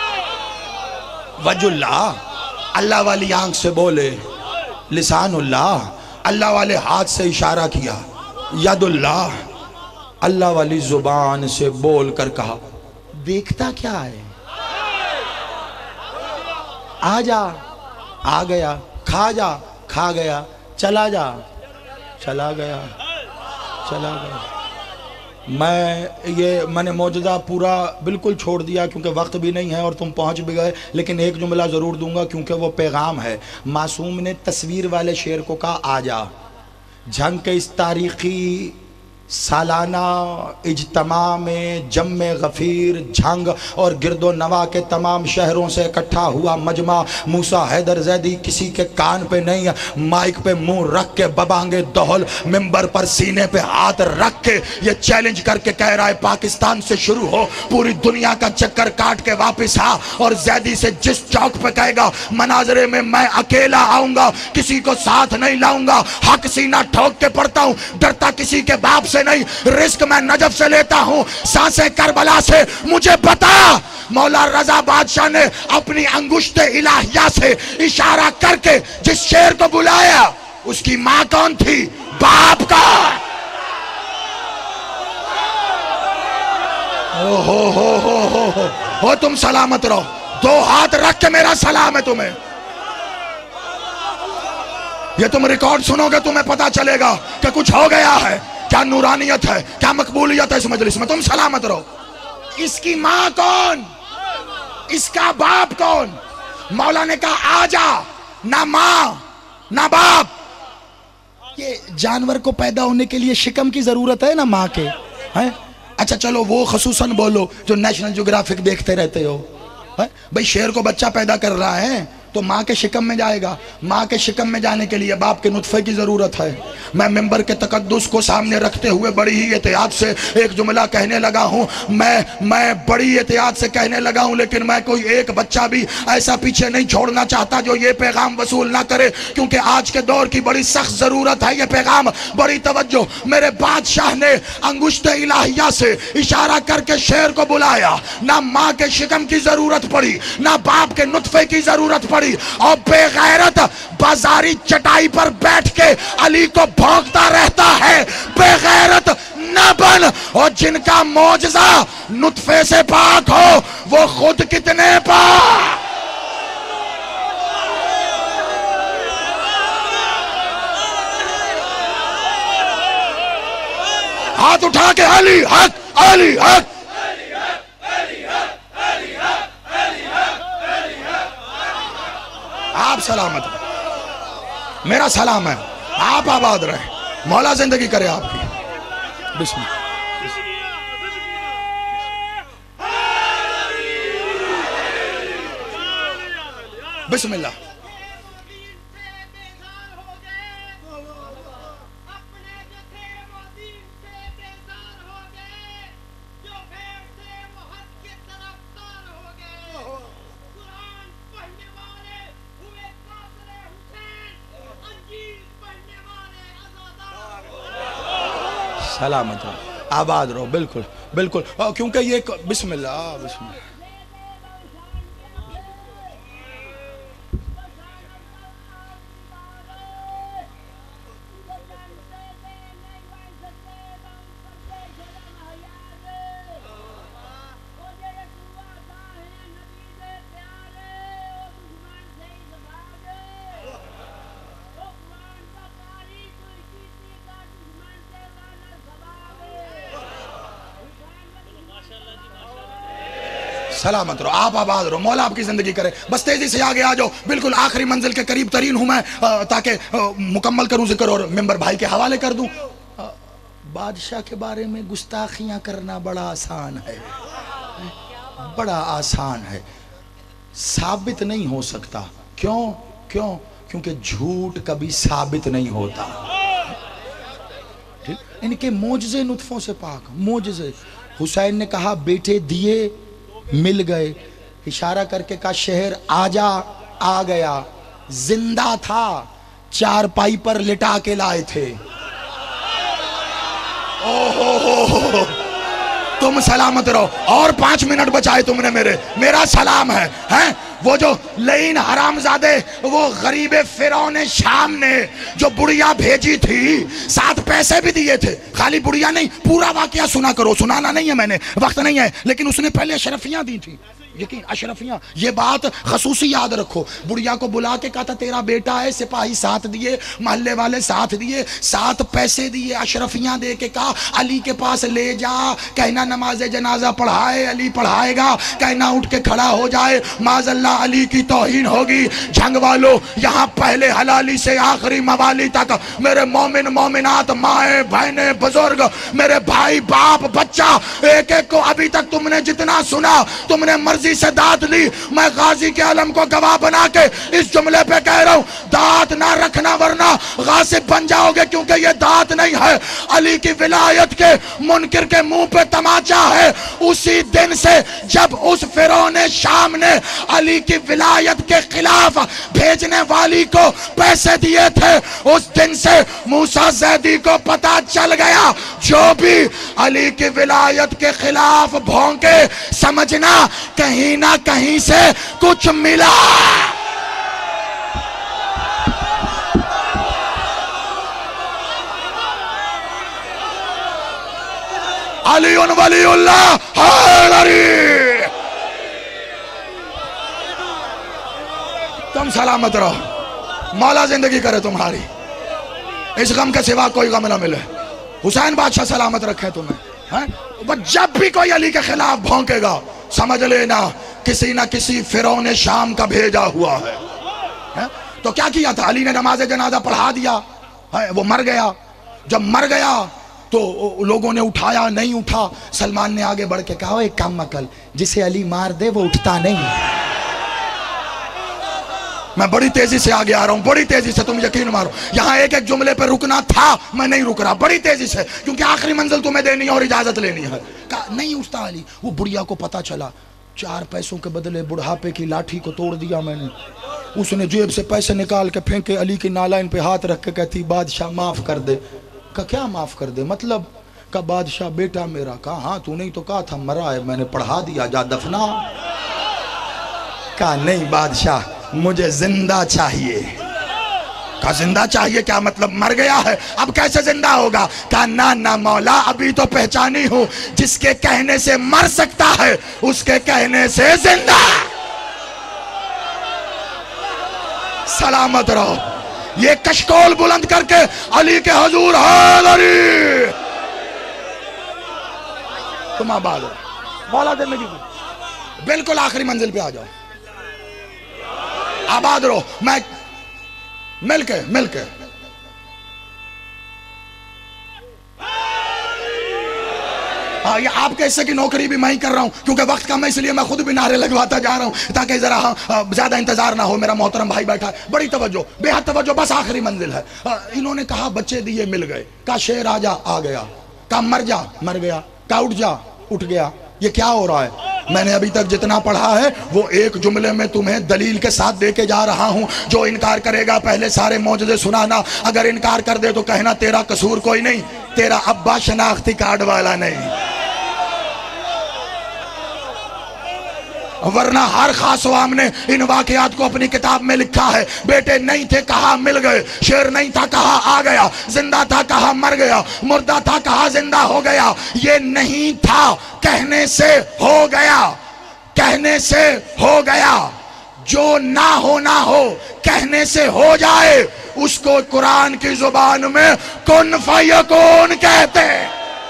وجہ اللہ والی آنکھ سے بولے، لسان اللہ والے ہاتھ سے اشارہ کیا، ید اللہ والی زبان سے بول کر کہا دیکھتا کیا ہے، آ جا، آ گیا، کھا جا، کھا گیا، چلا جا، چلا گیا. میں نے معجزہ پورا بالکل چھوڑ دیا کیونکہ وقت بھی نہیں ہے اور تم پہنچ بھی گئے، لیکن ایک جملہ ضرور دوں گا کیونکہ وہ پیغام ہے. معصوم نے تصویر والے شیر کو کہا آ جا. جنگ کے اس تاریخی سالانہ اجتماع میں جم غفیر جھنگ اور گرد و نواح کے تمام شہروں سے اکٹھا ہوا مجمع موسیٰ حیدر زیدی کسی کے کان پہ نہیں، مائک پہ منہ رکھ کے ببانگے دہل ممبر پر سینے پہ ہاتھ رکھ کے یہ چیلنج کر کے کہہ رہا ہے پاکستان سے شروع ہو، پوری دنیا کا چکر کاٹ کے واپس آ، اور زیدی سے جس چوک پہ کہے گا مناظرے میں میں اکیلا آؤں گا، کسی کو ساتھ نہیں لاؤں گا، حق سینہ ٹھوک کے پڑھتا ہوں، ڈرتا کسی کے باپ سے نہیں، رزق میں نجف سے لیتا ہوں، سانسیں کربلا سے. مجھے بتا مولا رضا بادشاہ نے اپنی انگشت الہیہ سے اشارہ کر کے جس شیر کو بلایا اس کی ماں کون تھی، باپ کا. ہو تم سلامت رہو. 2 ہاتھ رکھ کے میرا سلام ہے تمہیں. یہ تم ریکارڈ سنو گے تمہیں پتا چلے گا کہ کچھ ہو گیا ہے، کیا نورانیت ہے، کیا مقبولیت ہے اس مجلس میں. تم سلامت رہو. اس کی ماں کون، اس کا باپ کون؟ مولا نے کہا آ جا. نہ ماں نہ باپ. یہ جانور کو پیدا ہونے کے لیے شکم کی ضرورت ہے نا ماں کے. اچھا چلو وہ خصوصاً بولو جو نیشنل جیوگرافک دیکھتے رہتے ہو. بھئی شیر کو بچہ پیدا کر رہا ہے تو ماں کے شکم میں جائے گا. ماں کے شکم میں جانے کے لیے باپ کے نطفے کی ضرورت ہے. میں ممبر کے تقدس کو سامنے رکھتے ہوئے بڑی ہی احتیاط سے ایک جملہ کہنے لگا ہوں. میں بڑی احتیاط سے کہنے لگا ہوں، لیکن میں کوئی ایک بچہ بھی ایسا پیچھے نہیں چھوڑنا چاہتا جو یہ پیغام وصول نہ کرے، کیونکہ آج کے دور کی بڑی سخت ضرورت ہے یہ پیغام. بڑی توجہ. میرے بادشاہ نے انگشت الہیہ سے اشارہ کر کے شیر کو بلایا. نہ ماں کے شکم کی ضرورت پڑی، نہ باپ کے نطفے کی ضرورت پڑی، اور بے غیرت بازاری چٹائی پر بیٹھ کے علی کو بھونکتا رہتا ہے. بے غیرت نہ بن. اور جن کا معجزہ نطفے سے پاک ہو وہ خود کتنے پاک. ہاتھ اٹھا کے علی حق، علی حق. آپ سلامت. میرا سلام ہے، آپ آباد رہیں، مولا زندگی کرے آپ کی. بسم اللہ. بسم اللہ. سلامت رہو، آباد رہو. بالکل بالکل، کیونکہ یہ بسم اللہ. بسم اللہ. سلامت رہو، آپ آباد رہو، مولا آپ کی زندگی کرے. بس تیزی سے آگے آ جاؤ، بالکل آخری منزل کے قریب ترین ہوں میں، تاکہ مکمل کروں ذکر اور ممبر بھائی کے حوالے کر دوں. بادشاہ کے بارے میں گستاخیاں کرنا بڑا آسان ہے، بڑا آسان ہے، ثابت نہیں ہو سکتا. کیونکہ جھوٹ کبھی ثابت نہیں ہوتا. ان کے معجزے نطفوں سے پاک، معجزے. حسین نے کہا بیٹے دیے، مل گئے. اشارہ کر کے کہا شہر آجا، آ گیا. زندہ تھا، چارپائی پر لٹا کے لائے تھے. تم سلامت رہو، اور 5 منٹ بچائے تم نے میرا سلام ہے. وہ جو لعین حرامزادے، وہ غریب فرعون شام نے جو بڑیا بھیجی تھی، 7 پیسے بھی دیے تھے. خالی بڑیا نہیں، پورا واقعہ سنا کرو، سنانا نہیں ہے میں نے، وقت نہیں ہے، لیکن اس نے پہلے اشرفیاں دی تھی. یقین اشرفیاں، یہ بات خصوصی یاد رکھو. بڑیا کو بلا کے کہا تھا تیرا بیٹا ہے، سپاہی ساتھ دیے، محلے والے ساتھ دیے، 7 پیسے دیے، اشرفیاں دے کے کہا علی کے پاس لے جا، کہنا نماز جنازہ پڑھائے، علی پڑھائے گا، کہنا اٹھ کے کھڑا ہو جائے، معاذ اللہ علی کی توہین ہوگی. جنگ والو، یہاں پہلے حلالی سے آخری موالی تک میرے مومن مومنات، مائیں بہنیں بزرگ، میرے بھائی باپ بچہ، ایک ایک کو ابھی تک تم نے جتنا سنا، تم نے مرضی سے داد لی. میں غازی کے علم کو گواہ بنا کے اس جملے پہ کہہ رہا ہوں، داد نہ رکھنا ورنہ غاصب بن جاؤ گے، کیونکہ یہ داد نہیں ہے، علی کی ولایت کے منکر کے منہ پہ تماچا ہے. اسی دن سے جب اس فرعون شام نے علی کی ولایت کے خلاف بھیجنے والی کو پیسے دیے تھے، اس دن سے موسیٰ زیدی کو پتا چل گیا جو بھی علی کی ولایت کے خلاف بھونکے، سمجھنا کہیں نہ کہیں سے کچھ ملا. علی ولی اللہ حیدری. تم سلامت رہو، مولا زندگی کرے تمہاری، اس غم کے سوا کوئی غم نہ ملے. حسین بادشاہ سلامت رکھے تمہیں. جب بھی کوئی علی کے خلاف بھونکے گا، سمجھ لینا کسی نہ کسی فرعون شام کا بھیجا ہوا ہے. تو کیا کیا تھا؟ علی نے نماز جنازہ پڑھا دیا، وہ مر گیا. جب مر گیا تو لوگوں نے اٹھایا، نہیں اٹھا. سلمان نے آگے بڑھ کے کہا ایک کام مکل، جسے علی مار دے وہ اٹھتا نہیں. میں بڑی تیزی سے آگے آ رہا ہوں، بڑی تیزی سے، تم یقین مارو. یہاں ایک ایک جملے پہ رکنا تھا، میں نہیں رک رہا، بڑی تیزی سے، کیونکہ آخری منزل تمہیں دینی ہے اور اجازت لینی ہے. کہا نہیں اٹھتا علی. وہ بڑھیا کو پتا چلا، 4 پیسوں کے بدلے بڑھاپے کی لاٹھی کو توڑ دیا میں نے. اس نے جیب سے پیسے نکال کے پھینکے، علی کی نالائن پہ ہاتھ رکھ کے کہتی بادشاہ معاف کر دے. کہا کیا معاف کر دے مطلب؟ کہا بادشاہ بیٹا میرا. کہا ہاں تو نہیں تو کہا تھا مرا ہے، میں نے پڑھا دیا، جا دفنا. کہا نہیں بادشاہ مجھے زندہ چاہیے. کہا زندہ چاہیے کیا مطلب؟ مر گیا ہے، اب کیسے زندہ ہوگا؟ کہا نہ مولا، ابھی تو پہچانی ہوں، جس کے کہنے سے مر سکتا ہے اس کے کہنے سے زندہ. سلامت رہو. یہ کشکول بلند کر کے علی کے حضور حیدری. تم آباد ہو، مولا زندگی بالکل آخری منزل پہ آ جاؤ، آباد رہو. مل کے یہ آپ کے حصے کی نوکری بھی میں ہی کر رہا ہوں، کیونکہ وقت کم ہے اس لیے میں خود بھی نعرے لگواتا جا رہا ہوں تاکہ ذرا زیادہ انتظار نہ ہو۔ میرا محترم بھائی بیٹھا ہے، بڑی توجہ، بے حد توجہ، بس آخری منزل ہے۔ انہوں نے کہا بچے دیے مل گئے، کہا شیر آ جا آ گیا، کہا مر جا مر گیا، کہا اٹھ جا اٹھ گیا۔ یہ کیا ہو رہا ہے؟ میں نے ابھی تک جتنا پڑھا ہے وہ ایک جملے میں تمہیں دلیل کے ساتھ دے کے جا رہا ہوں۔ جو انکار کرے گا پہلے سارے معجزے سنانا، اگر انکار کر دے تو کہنا تیرا قصور کوئی نہیں، تیرا ابا شناختی کارڈ والا نہیں، ورنہ ہر خاص و عام نے ان واقعات کو اپنی کتاب میں لکھا ہے۔ بیٹے نہیں تھے کہا مل گئے، شیر نہیں تھا کہا آ گیا، زندہ تھا کہا مر گیا، مردہ تھا کہا زندہ ہو گیا۔ یہ نہیں تھا کہنے سے ہو گیا، کہنے سے ہو گیا۔ جو نہ ہونا ہو کہنے سے ہو جائے اس کو قرآن کی زبان میں کن فیکون کہتے ہیں۔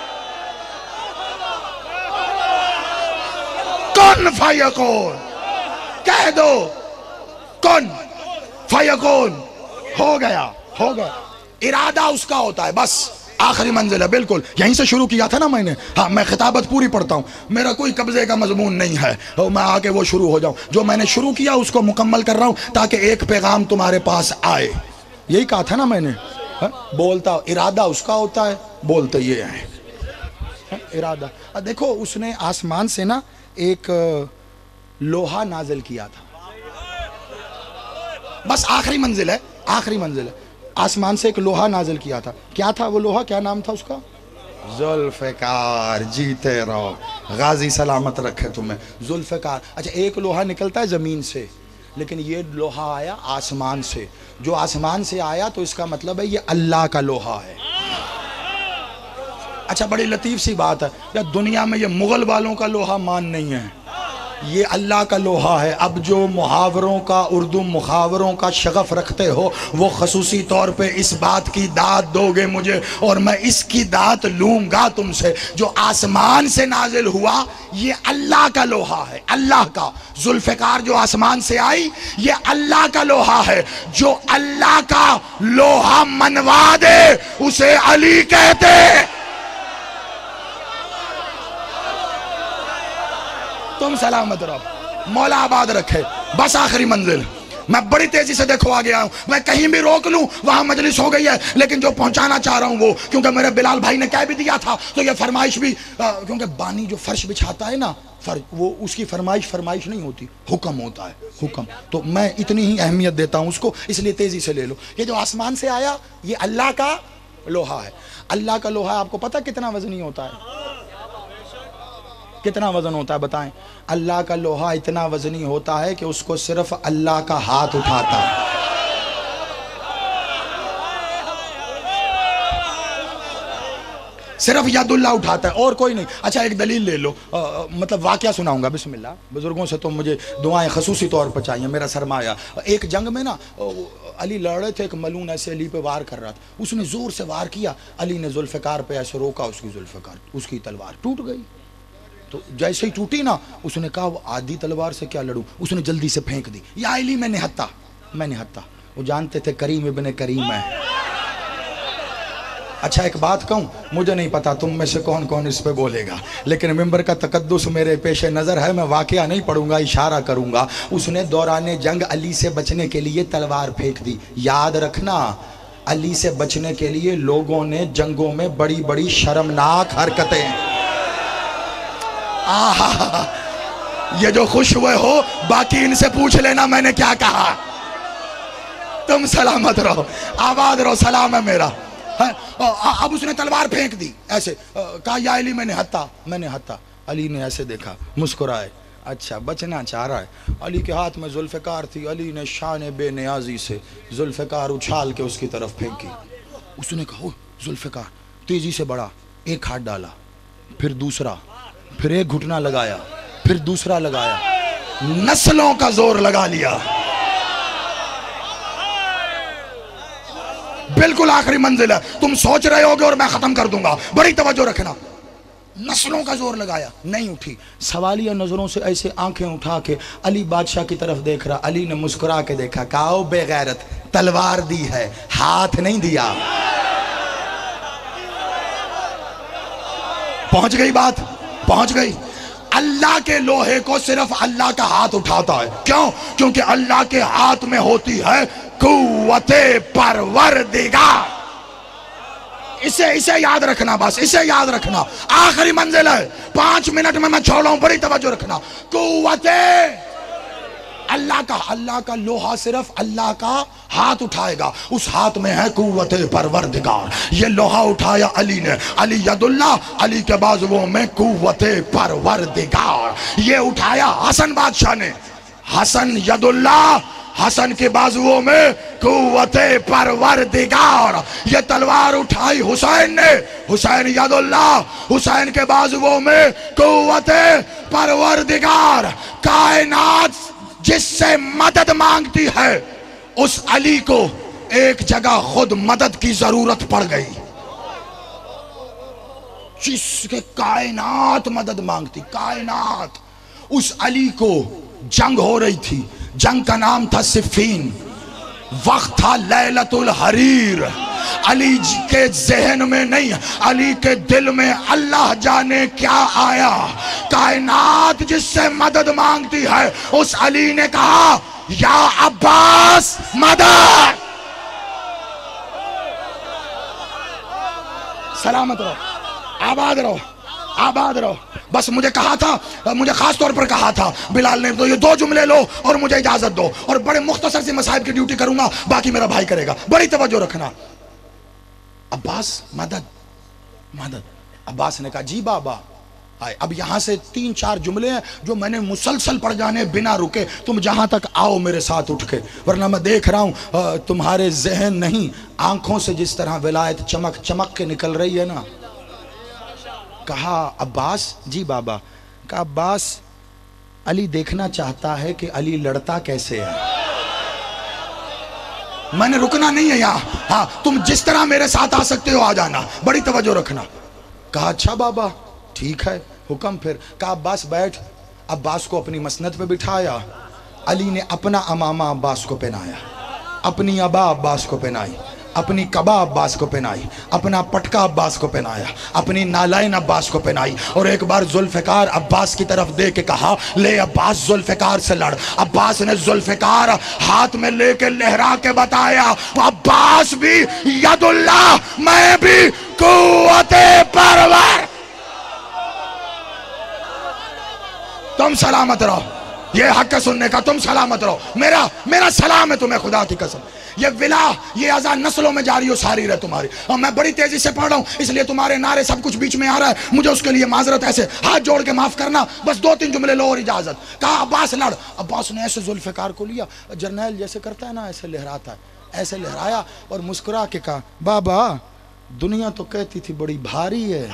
کن فیکون کہہ دو، کن فیکون، ہو گیا ہو گیا۔ ارادہ اس کا ہوتا ہے، بس آخری منزل ہے۔ بالکل یہیں سے شروع کیا تھا نا میں نے، ہاں میں خطابت پوری پڑھتا ہوں، میرا کوئی قبضے کا مضمون نہیں ہے میں آگے وہ شروع ہو جاؤں۔ جو میں نے شروع کیا اس کو مکمل کر رہا ہوں تاکہ ایک پیغام تمہارے پاس آئے۔ یہی کہا تھا نا میں نے، بولتا ارادہ اس کا ہوتا ہے، بولتے یہ ہیں ارادہ۔ دیکھو اس نے آسمان سے نا ایک لوہا نازل کیا تھا، بس آخری منزل ہے، آخری منزل ہے۔ آسمان سے ایک لوہا نازل کیا تھا، کیا تھا وہ لوہا؟ کیا نام تھا اس کا؟ ذوالفقار۔ جیتے رہو، غازی سلامت رکھے تمہیں۔ ذوالفقار۔ اچھا ایک لوہا نکلتا ہے زمین سے، لیکن یہ لوہا آیا آسمان سے۔ جو آسمان سے آیا تو اس کا مطلب ہے یہ اللہ کا لوہا ہے۔ اچھا بڑی لطیف سی بات ہے، یا دنیا میں یہ مغل والوں کا لوہا مان نہیں ہے، یہ اللہ کا لوہا ہے۔ اب جو محاوروں کا، اردو محاوروں کا شغف رکھتے ہو وہ خصوصی طور پہ اس بات کی داد دو گے مجھے، اور میں اس کی داد لوں گا تم سے۔ جو آسمان سے نازل ہوا یہ اللہ کا لوہا ہے، اللہ کا۔ ذوالفقار جو آسمان سے آئی یہ اللہ کا لوہا ہے۔ جو اللہ کا لوہا منوا دے اسے علی کہتے۔ تم سلامت رہو، مولا آباد رکھے، بس آخری منزل۔ میں بڑی تیزی سے دیکھو آگے آیا ہوں، میں کہیں بھی روک لوں وہاں مجلس ہو گئی ہے، لیکن جو پہنچانا چاہ رہا ہوں وہ، کیونکہ میرے بلال بھائی نے کہہ بھی دیا تھا تو یہ فرمائش بھی، کیونکہ بانی جو فرش بچھاتا ہے نا، وہ اس کی فرمائش نہیں ہوتی، حکم ہوتا ہے، حکم۔ تو میں اتنی ہی اہمیت دیتا ہوں اس کو، اس لیے تیزی سے لے لو۔ یہ جو آسمان سے آیا یہ اللہ کا لوہا ہے۔ اللہ کا لوہا آپ کو پتہ کتنا وزنی ہوتا ہے؟ کتنا وزن ہوتا ہے بتائیں؟ اللہ کا لوہا اتنا وزنی ہوتا ہے کہ اس کو صرف اللہ کا ہاتھ اٹھاتا ہے۔ صرف ید اللہ اٹھاتا ہے اور کوئی نہیں۔ اچھا ایک دلیل لے لو، مطلب واقعہ سناؤں گا، بسم اللہ۔ بزرگوں سے تو مجھے دعائیں خصوصی طور پر چاہیے، میرا سرمایہ۔ ایک جنگ میں نا علی لڑ رہے تھے، ایک ملون ایسے علی پہ وار کر رہا تھا، اس نے زور سے وار کیا، علی نے ذوالفقار پہ ایسے روکا، اس کی ذوالفقار، اس کی تلوار ٹوٹ گئی۔ تو جیسے ہی ٹوٹی نا اس نے کہا وہ آدھی تلوار سے کیا لڑوں، اس نے جلدی سے پھینک دی، یا علی میں نہتا۔ وہ جانتے تھے کریم ابن کریم ہے۔ اچھا ایک بات کہوں، مجھے نہیں پتا تم میں سے کون کون اس پہ بولے گا، لیکن ممبر کا تقدس میرے پیش نظر ہے، میں واقعہ نہیں پڑھوں گا، اشارہ کروں گا۔ اس نے دوران جنگ علی سے بچنے کے لیے تلوار پھینک دی۔ یاد رکھنا علی سے بچنے کے لیے لوگوں نے جنگوں میں بڑی بڑی شرمناک حرکتیں۔ یہ جو خوش ہوئے ہو باقی ان سے پوچھ لینا میں نے کیا کہا۔ تم سلامت رہو، آباد رہو، سلام ہے میرا۔ اب اس نے تلوار پھینک دی، ایسے کہا یا علی میں نے ہتا۔ علی نے ایسے دیکھا، مسکرائے، اچھا بچنا چاہ رہا ہے۔ علی کے ہاتھ میں ذوالفقار تھی، علی نے شان بے نیازی سے ذوالفقار اچھال کے اس کی طرف پھینکی۔ اس نے کہا ذوالفقار، تیزی سے بڑھا، ایک ہاتھ ڈالا، پھر دوسرا، پھر ایک گھٹنا لگایا، پھر دوسرا لگایا، نسلوں کا زور لگا لیا۔ بالکل آخری منزل ہے، تم سوچ رہے ہوگے اور میں ختم کر دوں گا، بڑی توجہ رکھنا۔ نسلوں کا زور لگایا، نہیں اٹھی۔ سوالیہ نظروں سے ایسے آنکھیں اٹھا کے علی بادشاہ کی طرف دیکھ رہا، علی نے مسکرا کے دیکھا، کہا او بے غیرت تلوار دی ہے، ہاتھ نہیں دیا۔ پہنچ گئی بات؟ پہنچ گئی۔ اللہ کے لوہے کو صرف اللہ کا ہاتھ اٹھاتا ہے، کیوں؟ کیونکہ اللہ کے ہاتھ میں ہوتی ہے قوت پروردگار۔ اسے یاد رکھنا، بس اسے یاد رکھنا، آخری منزل ہے، 5 منٹ میں چھوڑ رہا ہوں، بڑی توجہ رکھنا۔ قوت اللہ کا لوہا صرف اللہ کا ہاتھ اٹھائے گا، اس ہاتھ میں ہے قوت پروردگار۔ یہ لوہا اٹھایا علی نے، علی ید اللہ، علی کے بازوؤں میں قوت پروردگار۔ یہ اٹھایا حسن بادشاہ نے، حسن ید اللہ، حسن کے بازوؤں میں قوت پروردگار۔ یہ تلوار اٹھائی حسین نے، حسین ید اللہ، حسین کے بازوؤں میں قوت پروردگار۔ کائنات جس سے مدد مانگتی ہے، اس علی کو ایک جگہ خود مدد کی ضرورت پڑ گئی۔ جس کے کائنات مدد مانگتی، کائنات، اس علی کو جنگ ہو رہی تھی، جنگ کا نام تھا صفین، وقت تھا لیلۃ الحریر۔ علی کے ذہن میں نہیں، علی کے دل میں اللہ جانے کیا آیا۔ کائنات جس سے مدد مانگتی ہے، اس علی نے کہا یا عباس مدد۔ سلامت رہو، آباد رہو، آباد رہو۔ بس مجھے کہا تھا، مجھے خاص طور پر کہا تھا بلال نے، تو یہ 2 جملے لو اور مجھے اجازت دو، اور بڑے مختصر سے مسائب کی ڈیوٹی کروں گا، باقی میرا بھائی کرے گا، بڑی توجہ رکھنا۔ عباس مدد، مدد۔ عباس نے کہا جی بابا۔ اب یہاں سے 3-4 جملے ہیں جو میں نے مسلسل پڑھ جانے بنا رکے، تم جہاں تک آؤ میرے ساتھ اٹھ کے، ورنہ میں دیکھ رہا ہوں تمہارے ذہن نہیں، آنکھوں سے جس طرح ولایت چمک چمک کے نکل رہی ہے نا۔ کہا عباس، جی بابا۔ کہا عباس، علی دیکھنا چاہتا ہے کہ علی لڑتا کیسے ہے۔ میں نے رکنا نہیں ہے یہاں، ہاں تم جس طرح میرے ساتھ آ سکتے ہو آ جانا، بڑی توجہ رکھنا۔ کہا اچھا بابا ٹھیک ہے، حکم پھر۔ کہا عباس بیٹھ۔ عباس کو اپنی مسند پہ بٹھایا، علی نے اپنا امامہ عباس کو پہنایا، اپنی عبا عباس کو پہنائی، اپنی قبا عباس کو پہنائی، اپنا پٹکا عباس کو پہنایا، اپنی نالائن عباس کو پہنائی، اور ایک بار ذوالفقار عباس کی طرف دے کے کہا لے عباس ذوالفقار سے لڑ۔ عباس نے ذوالفقار ہاتھ میں لے کے لہرا کے بتایا عباس بھی ید اللہ، میں بھی قوت پرور۔ تم سلامت رہو، یہ حق ہے سننے کا، تم سلامت رہو، میرا سلام ہے تمہیں خدا کی قسم۔ یہ ولا، یہ عزا نسلوں میں جاری و ساری رہے تمہاری، اور میں بڑی تیزی سے پڑھ رہا ہوں اس لیے تمہارے نعرے سب کچھ بیچ میں آ رہا ہے، مجھے اس کے لیے معذرت، ایسے ہاتھ جوڑ کے معاف کرنا، بس 2-3 جملے لو اور اجازت۔ کہا عباس لڑ۔ عباس نے ایسے ذوالفقار کو لیا، جرنیل جیسے کرتا ہے نا، ایسے لہراتا ہے، ایسے لہرایا اور مسکرا کے کہا بابا دنیا تو کہتی تھی بڑی بھاری ہے،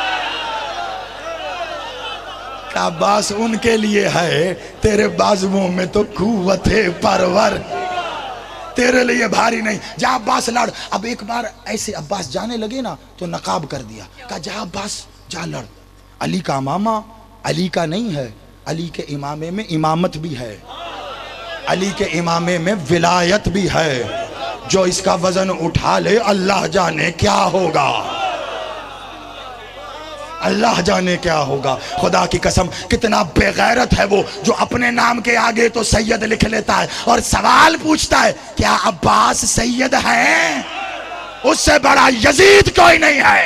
عباس ان کے لیے ہے، تیرے بازوؤں میں تو قوت پرور، تیرے لیے بھاری نہیں، جا عباس لڑ۔ اب ایک بار ایسے عباس جانے لگے نا تو نقاب کر دیا، کہا جا عباس جا لڑ۔ علی کا امامہ علی کا نہیں ہے، علی کے امامے میں امامت بھی ہے، علی کے امامے میں ولایت بھی ہے، جو اس کا وزن اٹھا لے اللہ جانے کیا ہوگا، اللہ جانے کیا ہوگا۔ خدا کی قسم کتنا بے غیرت ہے وہ جو اپنے نام کے آگے تو سید لکھ لیتا ہے اور سوال پوچھتا ہے کیا عباس سید ہے؟ اس سے بڑا یزید کوئی نہیں ہے۔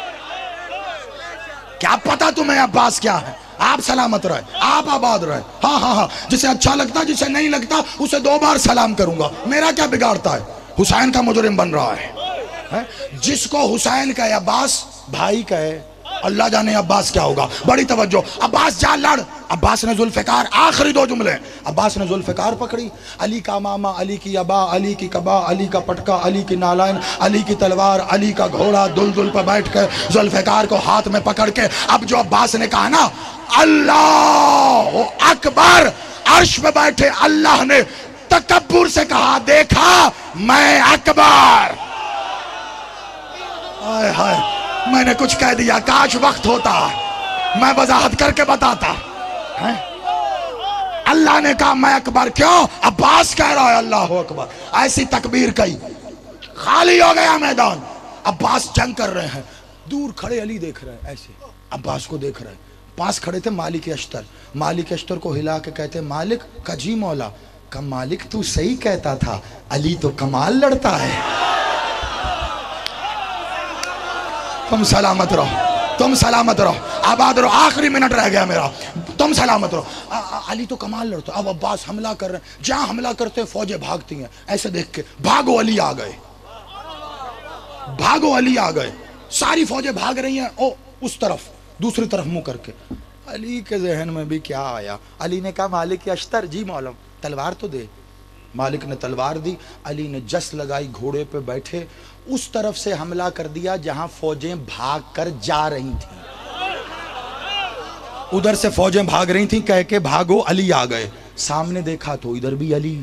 کیا پتا تمہیں عباس کیا ہے؟ آپ سلامت رہے، آپ آباد رہے۔ ہاں ہاں ہاں، جسے اچھا لگتا جسے نہیں لگتا اسے 2 بار سلام کروں گا، میرا کیا بگاڑتا ہے؟ حسین کا مجرم بن رہا ہے، جس کو حسین کا عباس بھائی کا ہے، اللہ جانے عباس کیا ہوگا۔ بڑی توجہ، عباس جا لڑ۔ عباس نے ذوالفقار، آخری 2 جملے، عباس نے ذوالفقار پکڑی، علی کا امامہ، علی کی عبا، علی کی قبا، علی کا پٹکا، علی کی نالائن، علی کی تلوار، علی کا گھوڑا دلدل پہ بیٹھ کے ذوالفقار کو ہاتھ میں پکڑ کے اب جو عباس نے کہا نا اللہ اکبر، عرش پہ بیٹھے اللہ نے تکبر سے کہا دیکھا میں اکبر۔ آئے ہائے، میں نے کچھ کہہ دیا، کاش وقت ہوتا میں وضاحت کر کے بتاتا۔ اللہ نے کہا میں اکبر، کیوں؟ عباس کہہ رہا ہے اللہ اکبر، ایسی تکبیر کہی، خالی ہو گیا میدان، عباس جنگ کر رہے ہیں، دور کھڑے علی دیکھ رہے ہیں، ایسے عباس کو دیکھ رہے ہیں، پاس کھڑے تھے مالک اشتر، مالک اشتر کو ہلا کے کہتے مالک، کہا جی مولا، کہا مالک تو صحیح کہتا تھا، علی تو کمال لڑتا ہے۔ تم سلامت رہو، تم سلامت رہو، آباد رہو، آخری منٹ رہ گیا میرا، تم سلامت رہو، علی تو کمال لڑتا۔ اب عباس حملہ کر رہے ہیں، جہاں حملہ کرتے ہیں فوجیں بھاگتی ہیں، ایسے دیکھ کے بھاگو علی آ گئے، بھاگو علی آ گئے، ساری فوجیں بھاگ رہی ہیں، او اس طرف دوسری طرف منہ کر کے۔ علی کے ذہن میں بھی کیا آیا، علی نے کہا مالک اشتر جی مولا تلوار تو دے۔ مالک نے تلوار دی، علی نے جس لگائی، گھوڑے پہ بیٹھے، اس طرف سے حملہ کر دیا جہاں فوجیں بھاگ کر جا رہی تھیں، ادھر سے فوجیں بھاگ رہی تھیں، کہہ کے بھاگو علی آ گئے، سامنے دیکھا تو ادھر بھی علی۔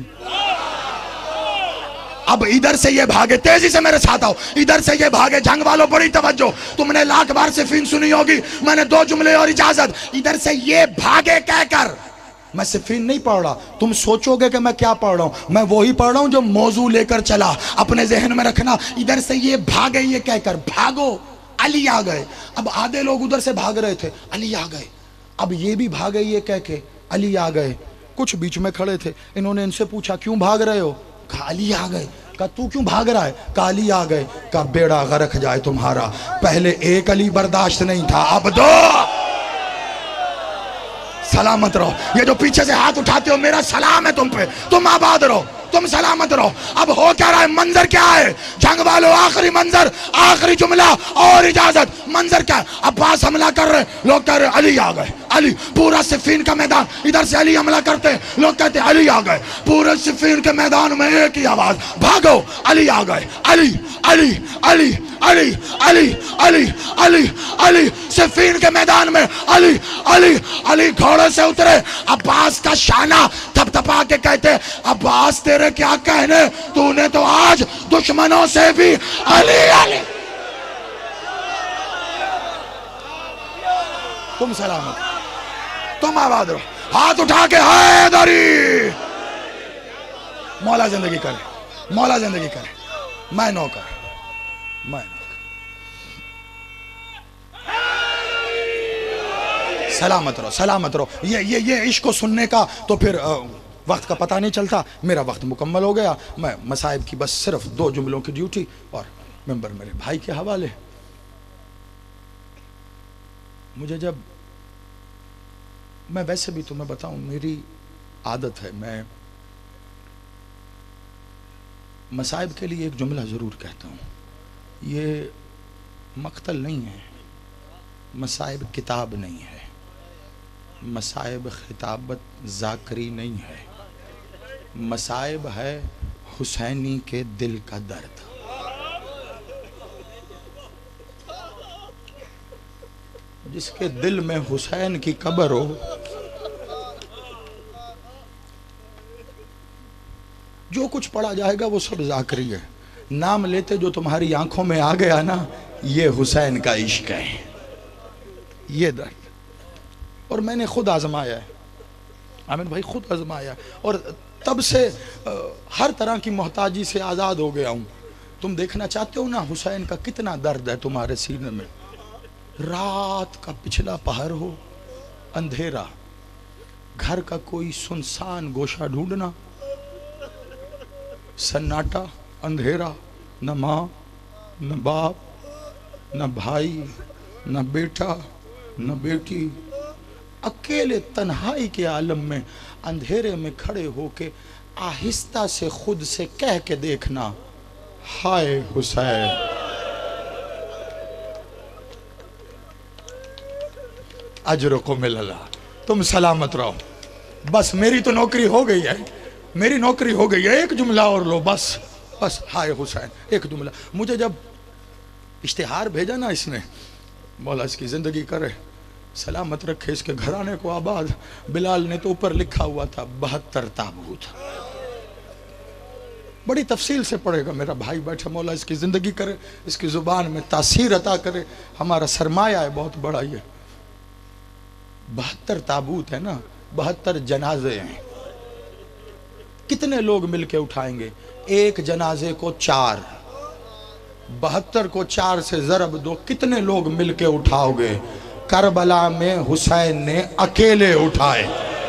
اب ادھر سے یہ بھاگے، تیزی سے میرے ساتھ آؤ، ادھر سے یہ بھاگے، جنگ والوں بڑی توجہ، تم نے لاکھ بار صفین سنی ہوگی، میں نے 2 جملے اور اجازت، ادھر سے یہ بھاگے کہہ کر، میں صفین نہیں پڑھ رہا، تم سوچو گے کہ میں کیا پڑھ رہا ہوں، میں وہی پڑھ رہا ہوں جو موضوع لے کر چلا، اپنے ذہن میں رکھنا، ادھر سے یہ بھاگے یہ کہہ کر، بھاگو علی آ گئے۔ اب آدھے لوگ ادھر سے بھاگ رہے تھے، علی آ گئے، اب یہ بھی بھاگے یہ کہہ کے، علی آ گئے۔ کچھ بیچ میں کھڑے تھے، انہوں نے ان سے پوچھا کیوں بھاگ رہے ہو؟ کہا علی آ گئے۔ کہا تو کیوں بھاگ رہا ہے؟ کہا علی آ گئے۔ کہا بیڑا غرق جائے تمہارا، پہلے ایک علی برداشت نہیں تھا، اب 2۔ سلامت رہو، یہ جو پیچھے سے ہاتھ اٹھاتے ہو میرا سلام ہے تم پہ، تم آباد رہو، تم سلامت رہو۔ اب ہو کیا رہا ہے، منظر کیا ہے جنگ والوں، آخری منظر، آخری جملہ اور اجازت، منظر کیا ہے، عباس حملہ کر رہے، لوگ کہہ رہے علی آ گئے، علی، پورا صفین کا میدان، ادھر سے علی حملہ کرتے، لوگ کہتے علی آ گئے، پورے صفین کے میدان میں ایک ہی آواز، بھاگو علی آ گئے، علی علی علی علی علی علی علی علی، صفین کے میدان میں علی علی علی، گھوڑے سے اترے، عباس کا شانہ تھپ تھپا کے کہتے عباس تیرے کیا کہنے، تو نے تو آج دشمنوں سے بھی علی علی۔ تم سلامت، تم آباد رہو، ہاتھ اٹھا کے حیدری، مولا زندگی کرے، مولا زندگی کرے، میں نوکر، میں نوکر۔ سلامت رہو، سلامت رہو، یہ عشق کو سننے کا تو پھر وقت کا پتہ نہیں چلتا، میرا وقت مکمل ہو گیا، میں مصائب کی بس صرف 2 جملوں کی ڈیوٹی، اور ممبر میرے بھائی کے حوالے۔ مجھے جب، میں ویسے بھی تمہیں بتاؤں میری عادت ہے، میں مصائب کے لیے ایک جملہ ضرور کہتا ہوں، یہ مقتل نہیں ہے، مصائب کتاب نہیں ہے، مصائب خطابت ذاکری نہیں ہے، مصائب ہے حسینی کے دل کا درد۔ جس کے دل میں حسین کی قبر ہو، جو کچھ پڑھا جائے گا وہ سب ذاکری ہے، نام لیتے جو تمہاری آنکھوں میں آ گیا نا، یہ حسین کا عشق ہے، یہ درد۔ اور میں نے خود آزمایا ہے، عامر بھائی خود آزمایا ہے، اور تب سے ہر طرح کی محتاجی سے آزاد ہو گیا ہوں۔ تم دیکھنا چاہتے ہو نا حسین کا کتنا درد ہے تمہارے سینے میں، رات کا پچھلا پہر ہو، اندھیرا، گھر کا کوئی سنسان گوشہ ڈھونڈنا، سناٹا، اندھیرا، نہ ماں نہ باپ نہ بھائی نہ بیٹا نہ بیٹی، اکیلے تنہائی کے عالم میں اندھیرے میں کھڑے ہو کے آہستہ سے خود سے کہہ کے دیکھنا، ہائے حسین۔ اجرکم اللہ، تم سلامت رہو، بس میری تو نوکری ہو گئی ہے، میری نوکری ہو گئی ہے، ایک جملہ اور لو بس، بس ہائے حسین، ایک جملہ۔ مجھے جب اشتہار بھیجا نا اس نے، مولا اس کی زندگی کرے، سلامت رکھے، اس کے گھرانے کو آباد، بلال نے تو اوپر لکھا ہوا تھا 72 تابوت، بڑی تفصیل سے پڑھے گا میرا بھائی بیٹھا، مولا اس کی زندگی کرے، اس کی زبان میں تاثیر عطا کرے، ہمارا سرمایہ ہے بہت بڑا، یہ 72 تابوت ہے نا، 72 जनाजे हैं। कितने लोग मिलके उठाएंगे? एक जनाजे को 4, 72 को 4 से ज़रब दो, कितने लोग मिलके उठाओगे? करबला में हुसैन ने अकेले उठाए।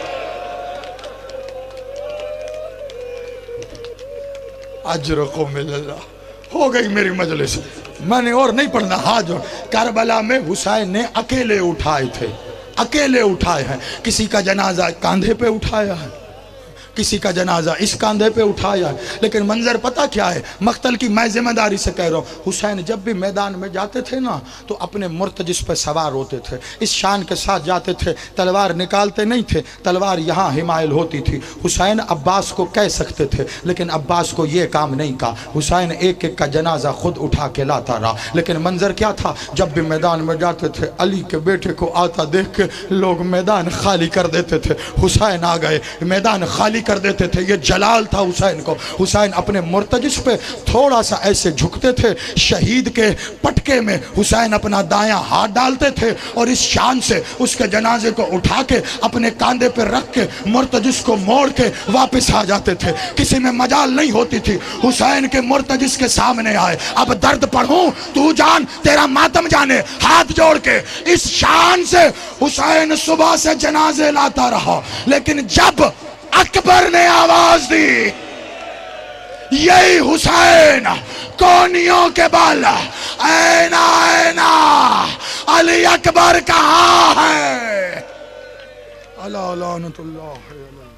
अजर को मिलला। हो गई मेरी मजलिस, मैंने और नहीं पढ़ना। हाथ जोड़। करबला में हुसैन ने अकेले उठाए थे, अकेले उठाए हैं। किसी का जनाजा कांधे पे उठाया है, किसी का जनाजा इस कांधे पे उठाया है। लेकिन मंजर पता क्या है? मख्तल की मैं जिम्मेदारी से कह रहा हूँ, हुसैन जब भी मैदान में जाते थे ना तो अपने मुर्तजिस पे सवार होते थे, इस शान के साथ जाते थे, तलवार निकालते नहीं थे, तलवार यहाँ हिमायल होती थी। हुसैन अब्बास को कह सकते थे लेकिन अब्बास को ये काम नहीं कहा। हुसैन एक एक का जनाजा खुद उठा के लाता रहा। लेकिन मंजर क्या था? जब भी मैदान में जाते थे, अली के बेटे को आता देख के लोग मैदान खाली कर देते थे। हुसैन आ गए, मैदान खाली कर देते थे। ये जलाल था हुसैन को। हुसैन अपने मुर्तजिस पे थोड़ा सा ऐसे झुकते थे, शहीद के पटके में हुसैन अपना दायां हाथ डालते थे और इस शान से उसके जनाजे को उठा के अपने कांधे पे रख के मुर्तजिस को मोड़ के वापस आ जाते थे। किसी में मजाल नहीं होती थी हुसैन के मुर्तजिस के सामने आए। अब दर्द पढ़ूं, तू जान, तेरा मातम जाने। हाथ जोड़ के इस शान से हुसैन सुबह से जनाजे लाता रहा। लेकिन जब अकबर ने आवाज दी, यही हुसैन कोनियों के बल, ऐना ऐना अली अकबर कहाँ है? अला लानतुल्लाह।